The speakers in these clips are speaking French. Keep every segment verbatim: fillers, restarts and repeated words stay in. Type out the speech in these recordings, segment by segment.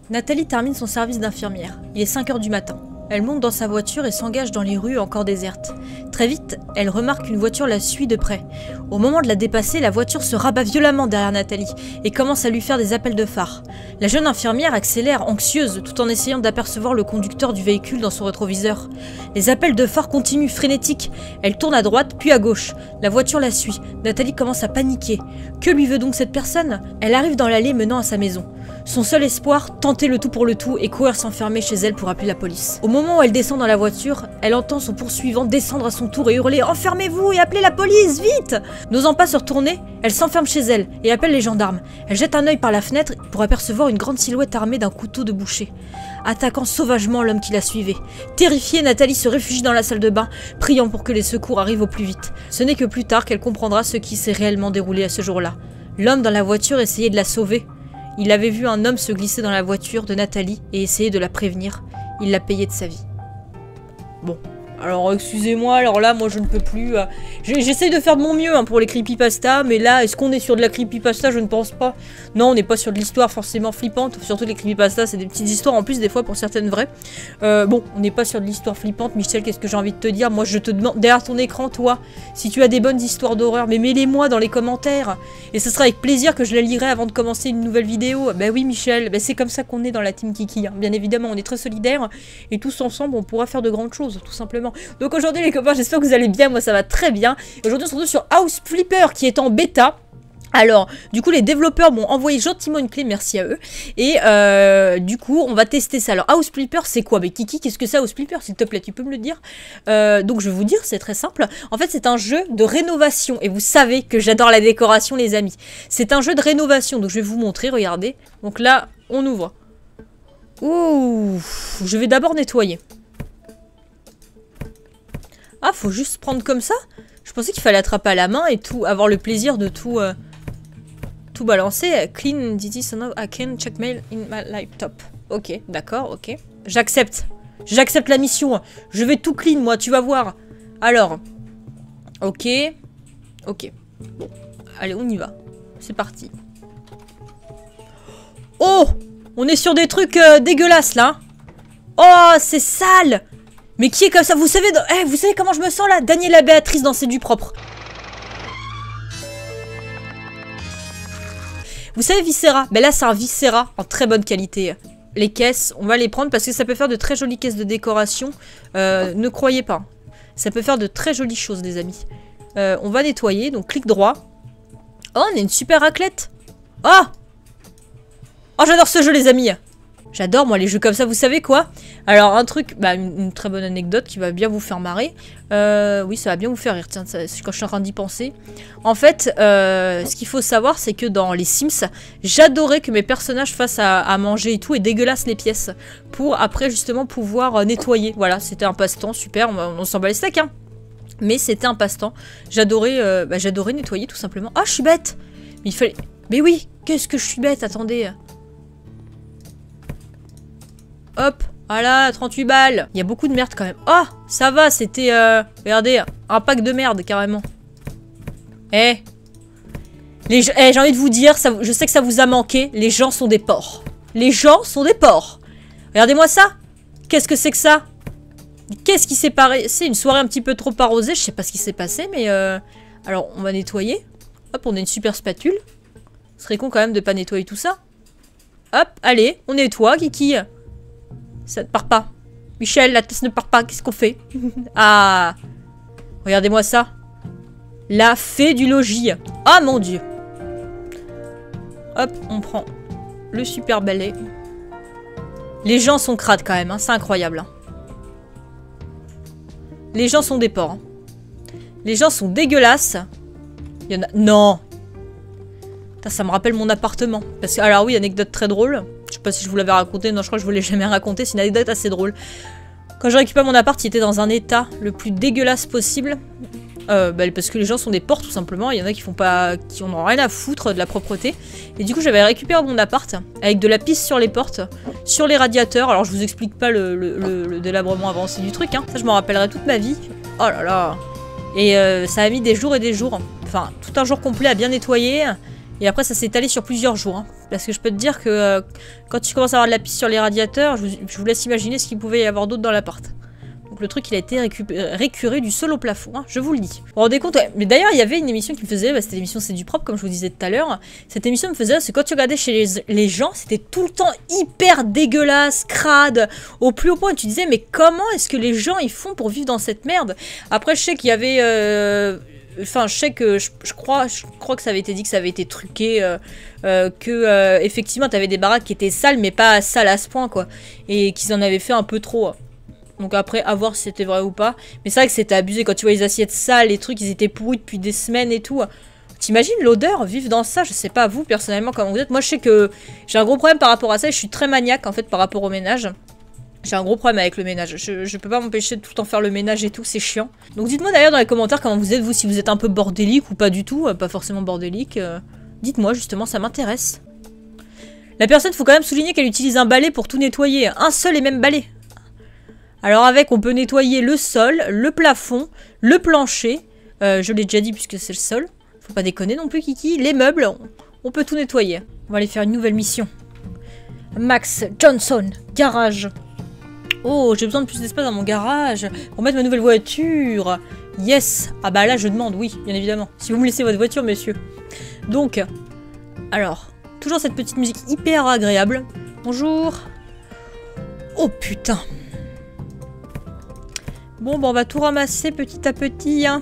Nathalie termine son service d'infirmière. Il est cinq heures du matin. Elle monte dans sa voiture et s'engage dans les rues encore désertes. Très vite, elle remarque qu'une voiture la suit de près. Au moment de la dépasser, la voiture se rabat violemment derrière Nathalie et commence à lui faire des appels de phare. La jeune infirmière accélère, anxieuse, tout en essayant d'apercevoir le conducteur du véhicule dans son rétroviseur. Les appels de phare continuent, frénétiques. Elle tourne à droite, puis à gauche. La voiture la suit. Nathalie commence à paniquer. Que lui veut donc cette personne? Elle arrive dans l'allée menant à sa maison. Son seul espoir, tenter le tout pour le tout et courir s'enfermer chez elle pour appeler la police. Au moment où elle descend dans la voiture, elle entend son poursuivant descendre à son tour et hurler « Enfermez-vous et appelez la police, vite !» N'osant pas se retourner, elle s'enferme chez elle et appelle les gendarmes. Elle jette un œil par la fenêtre pour apercevoir une grande silhouette armée d'un couteau de boucher, attaquant sauvagement l'homme qui la suivait. Terrifiée, Nathalie se réfugie dans la salle de bain, priant pour que les secours arrivent au plus vite. Ce n'est que plus tard qu'elle comprendra ce qui s'est réellement déroulé à ce jour-là. L'homme dans la voiture essayait de la sauver. Il avait vu un homme se glisser dans la voiture de Nathalie et essayer de la prévenir. Il l'a payé de sa vie. Bon. Alors, excusez-moi, alors là, moi, je ne peux plus... Euh, J'essaye de faire de mon mieux hein, pour les creepypasta, mais là, est-ce qu'on est sur de la creepypasta? Je ne pense pas. Non, on n'est pas sur de l'histoire forcément flippante. Surtout les creepypasta, c'est des petites histoires, en plus, des fois, pour certaines vraies. Euh, bon, on n'est pas sur de l'histoire flippante. Michel, qu'est-ce que j'ai envie de te dire? Moi, je te demande, derrière ton écran, toi, si tu as des bonnes histoires d'horreur, mais mets-les-moi dans les commentaires. Et ce sera avec plaisir que je les lirai avant de commencer une nouvelle vidéo. Bah oui, Michel, bah, c'est comme ça qu'on est dans la team Kiki. Hein. Bien évidemment, on est très solidaires. Et tous ensemble, on pourra faire de grandes choses, tout simplement. Donc aujourd'hui les copains, j'espère que vous allez bien, moi ça va très bien. Aujourd'hui on se retrouve sur House Flipper qui est en bêta. Alors, du coup, les développeurs m'ont envoyé gentiment une clé, merci à eux. Et euh, du coup, on va tester ça. Alors, House Flipper, c'est quoi? Mais Kiki, qu'est-ce que c'est House Flipper? S'il te plaît, tu peux me le dire? euh, Donc, je vais vous dire, c'est très simple. En fait, c'est un jeu de rénovation. Et vous savez que j'adore la décoration, les amis. C'est un jeu de rénovation. Donc, je vais vous montrer, regardez. Donc là, on ouvre. Ouh, je vais d'abord nettoyer. Ah, faut juste prendre comme ça? Je pensais qu'il fallait attraper à la main et tout, avoir le plaisir de tout, euh, tout balancer. Clean D T, so now I can check mail in my laptop. Ok, d'accord, ok. J'accepte. J'accepte la mission. Je vais tout clean, moi, tu vas voir. Alors. Ok. Ok. Bon. Allez, on y va. C'est parti. Oh! On est sur des trucs euh, dégueulasses, là. Oh, c'est sale! Mais qui est comme ça? Vous savez, dans... hey, vous savez comment je me sens là? Daniela Béatrice dans C'est du propre. Vous savez Viscera? Ben là c'est un Viscera en très bonne qualité. Les caisses, on va les prendre parce que ça peut faire de très jolies caisses de décoration. Euh, ne croyez pas. Ça peut faire de très jolies choses les amis. Euh, on va nettoyer, donc clic droit. Oh, on a une super raclette. Oh! Oh, j'adore ce jeu les amis. J'adore moi les jeux comme ça, vous savez quoi? Alors un truc, bah une, une très bonne anecdote qui va bien vous faire marrer. Euh, oui, ça va bien vous faire rire, tiens, ça, quand je suis en train d'y penser. En fait, euh, ce qu'il faut savoir, c'est que dans les Sims, j'adorais que mes personnages fassent à, à manger et tout et dégueulassent les pièces. Pour après justement pouvoir euh, nettoyer. Voilà, c'était un passe-temps, super, on, on s'en bat les steaks, hein. Mais c'était un passe-temps. J'adorais euh, bah, j'adorais nettoyer tout simplement. Ah, je suis bête! Mais il fallait... Mais oui, qu'est-ce que je suis bête, attendez. Hop, voilà, trente-huit balles. Il y a beaucoup de merde quand même. Oh, ça va, c'était, euh, regardez, un pack de merde, carrément. Eh. Les, eh, j'ai envie de vous dire, ça, je sais que ça vous a manqué, les gens sont des porcs. Les gens sont des porcs. Regardez-moi ça. Qu'est-ce que c'est que ça? Qu'est-ce qui s'est passé? C'est une soirée un petit peu trop arrosée, je sais pas ce qui s'est passé, mais... Euh... Alors, on va nettoyer. Hop, on a une super spatule. Ce serait con quand même de pas nettoyer tout ça. Hop, allez, on nettoie, Kiki. Ça ne part pas. Michel, la tête ne part pas. Qu'est-ce qu'on fait? Ah! Regardez-moi ça. La fée du logis. Ah, mon Dieu. Hop, on prend le super balai. Les gens sont crades quand même. Hein. C'est incroyable. Hein. Les gens sont des porcs. Hein. Les gens sont dégueulasses. Il y en a... Non! Putain, ça me rappelle mon appartement. Parce que, alors oui, anecdote très drôle. Je sais pas si je vous l'avais raconté. Non, je crois que je vous l'ai jamais raconté. C'est une anecdote assez drôle. Quand j'ai récupéré mon appart, il était dans un état le plus dégueulasse possible. Euh, bah, parce que les gens sont des porcs, tout simplement. Il y en a qui font pas, qui en ont rien à foutre de la propreté. Et du coup, j'avais récupéré mon appart avec de la pisse sur les portes, sur les radiateurs. Alors, je vous explique pas le, le, le, le délabrement avancé du truc. Hein. Ça, je m'en rappellerai toute ma vie. Oh là là. Et euh, ça a mis des jours et des jours. Enfin, tout un jour complet à bien nettoyer. Et après, ça s'est étalé sur plusieurs jours. Hein. Parce que je peux te dire que euh, quand tu commences à avoir de la pisse sur les radiateurs, je vous, je vous laisse imaginer ce qu'il pouvait y avoir d'autre dans l'appart. Donc le truc, il a été récuré du sol au plafond, hein, je vous le dis. Vous vous rendez compte, ouais. Mais d'ailleurs, il y avait une émission qui me faisait, bah, c'était l'émission C'est du propre, comme je vous disais tout à l'heure. Cette émission me faisait, parce que quand tu regardais chez les, les gens, c'était tout le temps hyper dégueulasse, crade, au plus haut point. Et tu disais, mais comment est-ce que les gens, ils font pour vivre dans cette merde? Après, je sais qu'il y avait... Euh... Enfin, je sais que je, je, crois, je crois que ça avait été dit que ça avait été truqué, euh, euh, que euh, effectivement, t'avais des baraques qui étaient sales, mais pas sales à ce point, quoi. Et qu'ils en avaient fait un peu trop. Donc après, à voir si c'était vrai ou pas. Mais c'est vrai que c'était abusé. Quand tu vois les assiettes sales, les trucs, ils étaient pourris depuis des semaines et tout. T'imagines l'odeur, vivre dans ça? Je sais pas, vous, personnellement, comment vous êtes. Moi, je sais que j'ai un gros problème par rapport à ça. Et je suis très maniaque, en fait, par rapport au ménage. J'ai un gros problème avec le ménage. Je, je peux pas m'empêcher de tout le temps faire le ménage et tout, c'est chiant. Donc dites-moi d'ailleurs dans les commentaires comment vous êtes, vous, si vous êtes un peu bordélique ou pas du tout, euh, pas forcément bordélique. Euh, dites-moi justement, ça m'intéresse. La personne, faut quand même souligner qu'elle utilise un balai pour tout nettoyer. Un seul et même balai. Alors avec, on peut nettoyer le sol, le plafond, le plancher. Euh, je l'ai déjà dit puisque c'est le sol. Faut pas déconner non plus, Kiki. Les meubles, on, on peut tout nettoyer. On va aller faire une nouvelle mission. Max Johnson, garage. Oh, j'ai besoin de plus d'espace dans mon garage pour mettre ma nouvelle voiture. Yes. Ah bah là, je demande, oui, bien évidemment. Si vous me laissez votre voiture, monsieur. Donc, alors, toujours cette petite musique hyper agréable. Bonjour. Oh, putain. Bon, bah on va tout ramasser petit à petit, hein.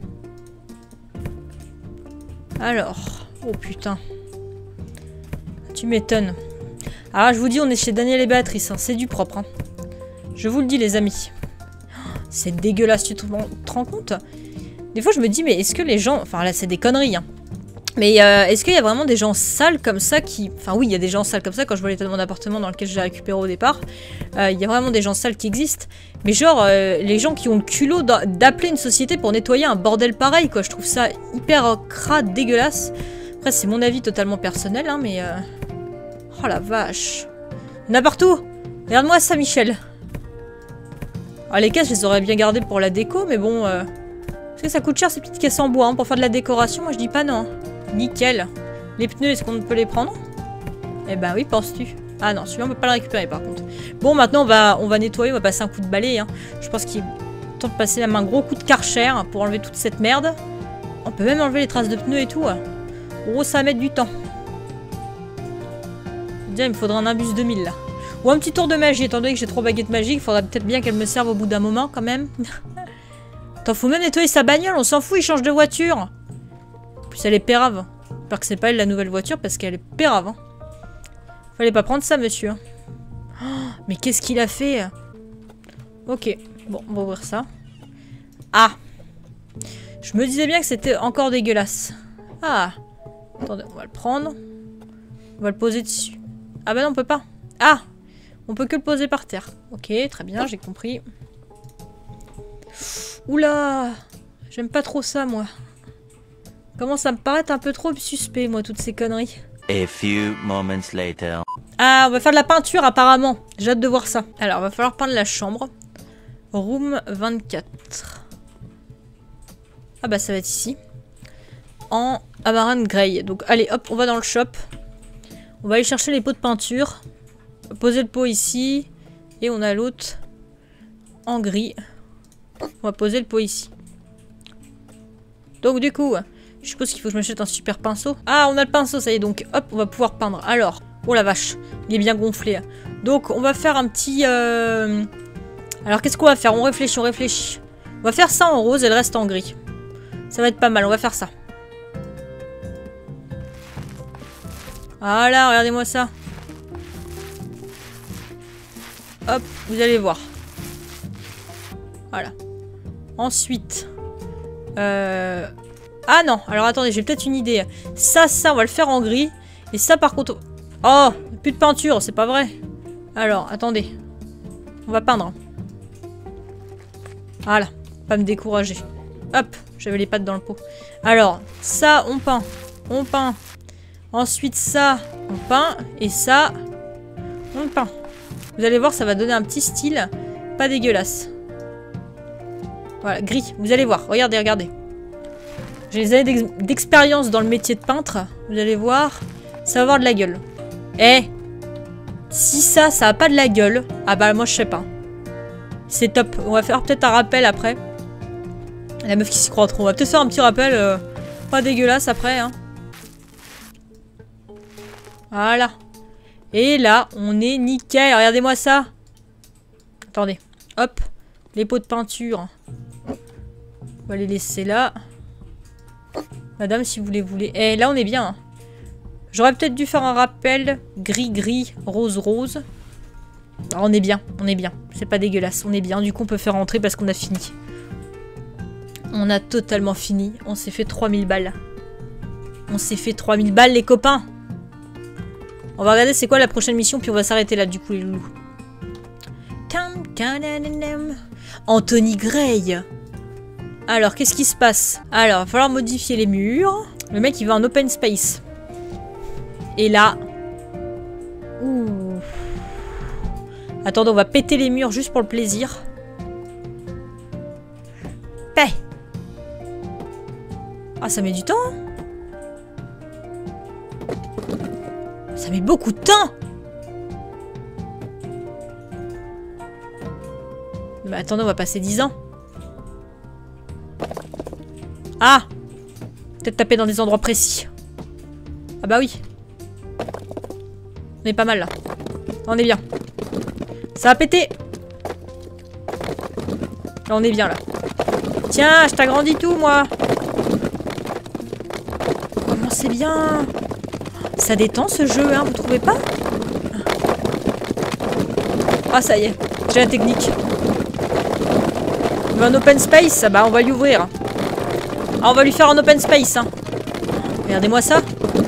Alors, oh, putain. Tu m'étonnes. Ah, je vous dis, on est chez Daniel et Béatrice, hein. C'est du propre, hein. Je vous le dis, les amis. C'est dégueulasse, tu te rends compte? Des fois, je me dis, mais est-ce que les gens... Enfin, là, c'est des conneries, hein. Mais euh, est-ce qu'il y a vraiment des gens sales comme ça qui... Enfin, oui, il y a des gens sales comme ça. Quand je vois l'état de mon appartement dans lequel j'ai récupéré au départ, euh, il y a vraiment des gens sales qui existent. Mais genre, euh, les gens qui ont le culot d'appeler une société pour nettoyer un bordel pareil, quoi. Je trouve ça hyper crade, dégueulasse. Après, c'est mon avis totalement personnel, hein, mais... Euh... Oh, la vache. Il y en a partout. Regarde-moi ça, Michel. Ah, les caisses, je les aurais bien gardées pour la déco, mais bon... Euh... Est-ce que ça coûte cher, ces petites caisses en bois, hein, pour faire de la décoration? Moi, je dis pas non. Nickel. Les pneus, est-ce qu'on peut les prendre? Eh ben oui, penses-tu? Ah non, celui-là, on peut pas le récupérer, par contre. Bon, maintenant, on va, on va nettoyer, on va passer un coup de balai. Hein. Je pense qu'il est temps de passer la main un gros coup de Karcher pour enlever toute cette merde. On peut même enlever les traces de pneus et tout. Hein. Oh, ça va mettre du temps. Déjà, il me faudra un Imbus deux mille, là. Ou un petit tour de magie, étant donné que j'ai trois baguettes magiques, il faudra peut-être bien qu'elles me servent au bout d'un moment, quand même. Attends, faut même nettoyer sa bagnole, on s'en fout, il change de voiture. En plus, elle est pérave. J'espère que c'est pas elle la nouvelle voiture, parce qu'elle est pérave. Hein. Fallait pas prendre ça, monsieur. Oh, mais qu'est-ce qu'il a fait? Ok, bon, on va ouvrir ça. Ah! Je me disais bien que c'était encore dégueulasse. Ah! Attendez, on va le prendre. On va le poser dessus. Ah bah non, on peut pas. Ah! On peut que le poser par terre. Ok, très bien, j'ai compris. Oula! J'aime pas trop ça, moi. Commence à me paraître un peu trop suspect, moi, toutes ces conneries. A few moments later. Ah, on va faire de la peinture, apparemment. J'ai hâte de voir ça. Alors, va falloir peindre la chambre. Room vingt-quatre. Ah bah, ça va être ici. En Amaranth Grey. Donc, allez, hop, on va dans le shop. On va aller chercher les pots de peinture. Poser le pot ici. Et on a l'autre en gris. On va poser le pot ici. Donc du coup, je suppose qu'il faut que je m'achète un super pinceau. Ah, on a le pinceau, ça y est. Donc hop, on va pouvoir peindre. Alors, oh la vache, il est bien gonflé. Donc on va faire un petit... Euh... Alors qu'est-ce qu'on va faire? On réfléchit, on réfléchit. On va faire ça en rose et le reste en gris. Ça va être pas mal, on va faire ça. Voilà, regardez-moi ça. Hop, vous allez voir. Voilà. Ensuite... Euh... Ah non, alors attendez, j'ai peut-être une idée. Ça, ça, on va le faire en gris. Et ça, par contre... Oh, plus de peinture, c'est pas vrai. Alors, attendez. On va peindre. Voilà, pas me décourager. Hop, j'avais les pattes dans le pot. Alors, ça, on peint. On peint. Ensuite, ça, on peint. Et ça, on peint. Vous allez voir, ça va donner un petit style pas dégueulasse. Voilà, gris. Vous allez voir. Regardez, regardez. J'ai des années d'expérience dans le métier de peintre. Vous allez voir, ça va avoir de la gueule. Eh, si ça, ça a pas de la gueule, ah bah moi je sais pas. C'est top. On va faire peut-être un rappel après. La meuf qui s'y croit trop. On va peut-être faire un petit rappel. Euh, pas dégueulasse après. Hein. Voilà. Et là, on est nickel. Regardez-moi ça. Attendez. Hop. Les pots de peinture. On va les laisser là. Madame, si vous les voulez. Eh, là, on est bien. Hein. J'aurais peut-être dû faire un rappel. Gris, gris, rose, rose. Alors, on est bien. On est bien. C'est pas dégueulasse. On est bien. Du coup, on peut faire rentrer parce qu'on a fini. On a totalement fini. On s'est fait trois mille balles. On s'est fait trois mille balles, les copains. On va regarder c'est quoi la prochaine mission, puis on va s'arrêter là, du coup, les loulous. Anthony Gray. Alors, qu'est-ce qui se passe? Alors, il va falloir modifier les murs. Le mec, il veut un open space. Et là... Ouh. Attendez, on va péter les murs juste pour le plaisir. Paix. Ah, ça met du temps. Ça met beaucoup de temps. Mais attendez, on va passer dix ans. Ah! Peut-être taper dans des endroits précis. Ah bah oui. On est pas mal là. On est bien. Ça a pété. Là, on est bien là. Tiens, je t'agrandis tout moi. Comment c'est bien. Ça détend ce jeu, hein, vous trouvez pas? Ah, ça y est. J'ai la technique. Il veut un open space, bah on va lui ouvrir. Ah, on va lui faire un open space. Hein. Regardez-moi ça.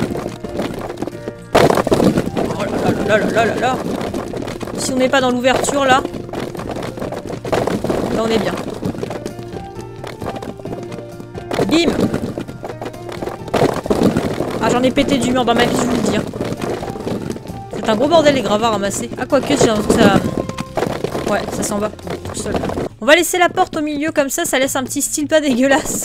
Oh là là là là là là là. Si on n'est pas dans l'ouverture là, là on est bien. Bim. Ah, j'en ai pété du mur dans ma vie, je vous le dis. Hein. C'est un gros bordel les gravats ramassés. Ah, quoique, j'ai l'impression que ça... Ouais, ça s'en va tout seul. On va laisser la porte au milieu comme ça, ça laisse un petit style pas dégueulasse.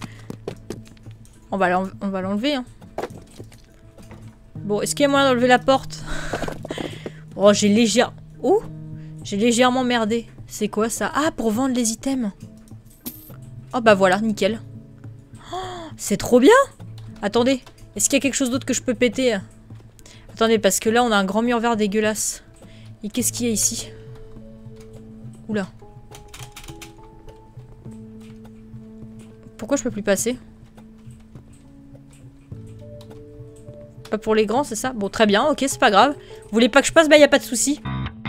On va l'enlever. Hein. Bon, est-ce qu'il y a moyen d'enlever la porte? Oh, j'ai légèrement... Oh, j'ai légèrement merdé. C'est quoi ça? Ah, pour vendre les items. Oh, bah voilà, nickel. Oh, c'est trop bien. Attendez, est-ce qu'il y a quelque chose d'autre que je peux péter? Attendez, parce que là, on a un grand mur vert dégueulasse. Et qu'est-ce qu'il y a ici? Oula. Pourquoi je peux plus passer? Pas pour les grands, c'est ça? Bon, très bien, ok, c'est pas grave. Vous voulez pas que je passe? Bah, y a pas de souci.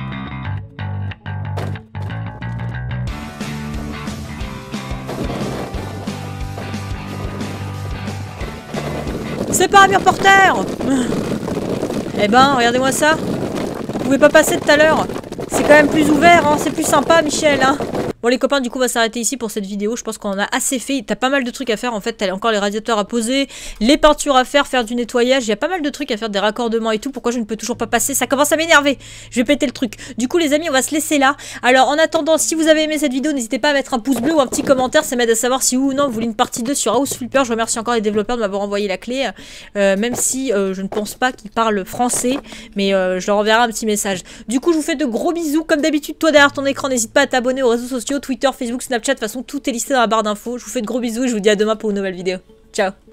C'est pas un mur porteur. Eh ben, regardez-moi ça. Vous pouvez pas passer tout à l'heure. C'est quand même plus ouvert, hein. C'est plus sympa, Michel, hein. Bon les copains, du coup on va s'arrêter ici pour cette vidéo. Je pense qu'on en a assez fait. T'as pas mal de trucs à faire en fait. T'as encore les radiateurs à poser, les peintures à faire, faire du nettoyage. Il y a pas mal de trucs à faire, des raccordements et tout. Pourquoi je ne peux toujours pas passer? Ça commence à m'énerver. Je vais péter le truc. Du coup les amis, on va se laisser là. Alors en attendant, si vous avez aimé cette vidéo, n'hésitez pas à mettre un pouce bleu ou un petit commentaire. Ça m'aide à savoir si oui ou non vous voulez une partie deux sur House Flipper. Je remercie encore les développeurs de m'avoir envoyé la clé. Euh, même si euh, je ne pense pas qu'ils parlent français. Mais euh, je leur enverrai un petit message. Du coup je vous fais de gros bisous. Comme d'habitude, toi derrière ton écran, n'hésite pas à t'abonner aux réseaux sociaux, Twitter, Facebook, Snapchat, de toute façon tout est listé dans la barre d'infos. Je vous fais de gros bisous et je vous dis à demain pour une nouvelle vidéo. Ciao.